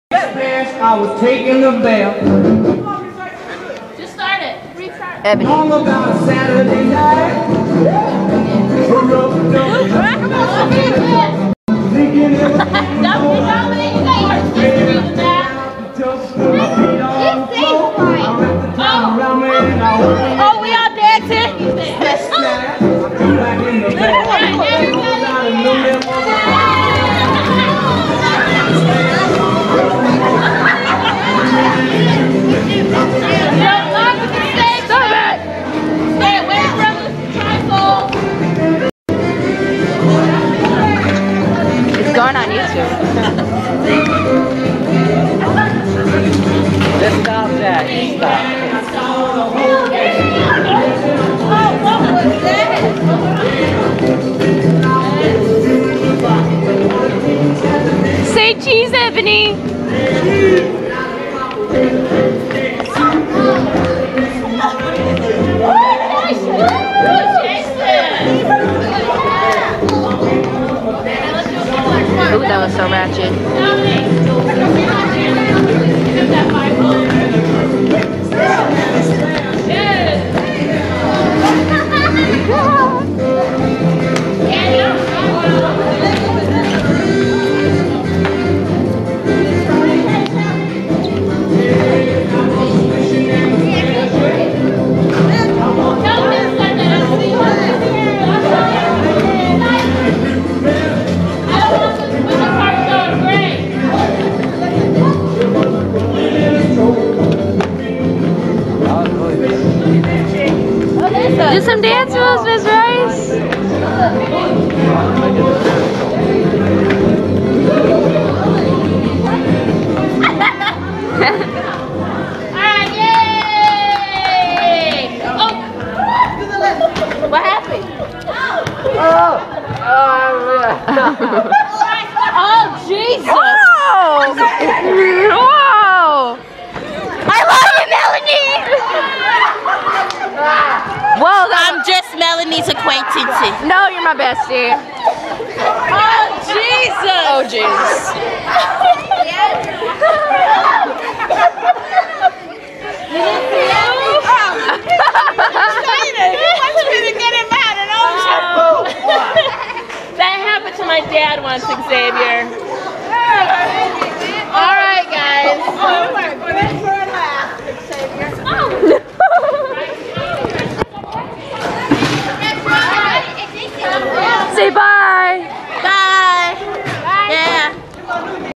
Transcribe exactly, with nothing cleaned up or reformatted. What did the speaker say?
I was taking a bath. Just start it. Restart. Ebony. All about a Saturday night. Thinking it was oh, we all dancing. Going on YouTube. Just stop that. Stop. Oh, what was that? Say cheese, Ebony. Ooh, that was so ratchet. Do some dance moves, Miz Rice. Alright, yay! Oh! What happened? Oh! Oh, Oh, Jesus! Whoa! Whoa! I love you, Melanie! Whoa, I'm just Melanie's acquaintance. no, you're my bestie. Oh, Jesus! Oh, Jesus.